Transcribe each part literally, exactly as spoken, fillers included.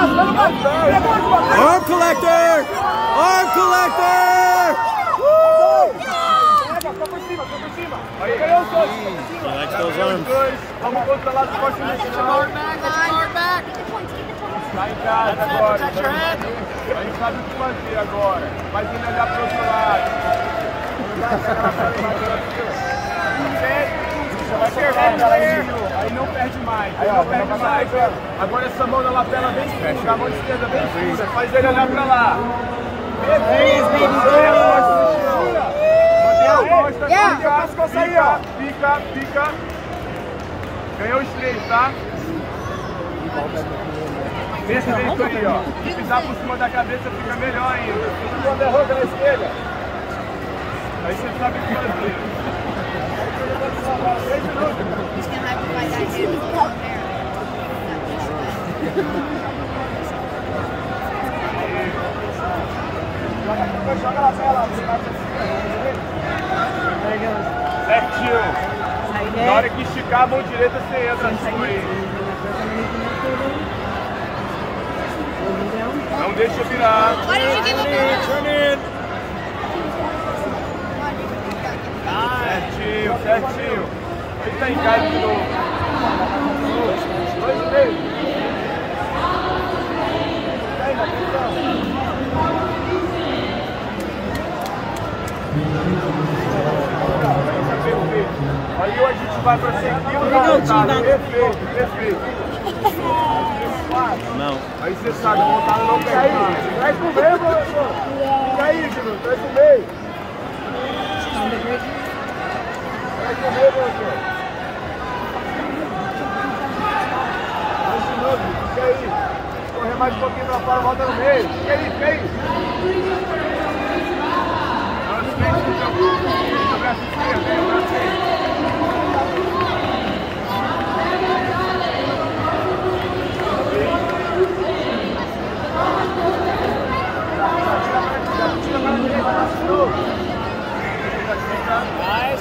Arm collector! Arm collector! Woo! Aí ganhou os dois. Relax those arms. Vamos controlar os fortes nesse chão. Tá em casa agora. A gente sabe o que fazer agora. Vai vir olhar pro outro lado. Vai perder, aí não perde mais. Aí não perde mais. Agora essa mão na lapela bem escura, a mão esquerda bem escura. Faz ele olhar pra lá. Fica, fica. Ganhou os três, tá? Desse jeito aí, ó. Se pisar por cima da cabeça, fica melhor ainda. Quando é roca na esquerda, aí você sabe o que fazer. três minutos. Joga na tela. Certinho. Na hora que esticar a mão direita, você entra assim aí. Não deixa virar. Certinho, certinho. Ele tá em casa de novo. Dois e meio. Aí a gente vai para seguir o voltado. Perfeito, perfeito. Não. Aí você sabe, o voltado não perde mais. Traz pro meio, professor. Fica aí, Giva. Traz pro meio. Traz pro meio, professor. Traz de novo, fica aí. Correr mais um pouquinho pra fora, volta no meio. Fica aí, fica aí. Braço esquerdo, vem o braço esquerdo. Tira para a direita, braço de novo. Mais,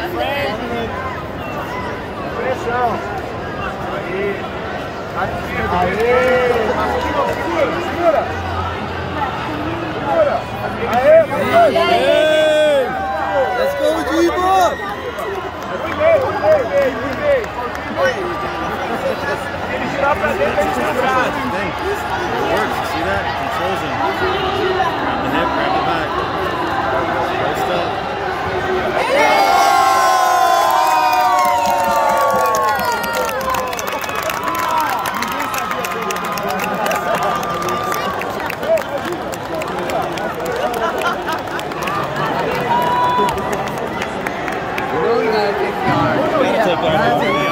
pressão. Aí. Aê. Segura, segura. Segura. Aê, aê. Let's go, Giva! Ele girar pra dentro, ele girar pra dentro. It works, you see that? It controls him. Grab the hip, grab the back. Post up. That's a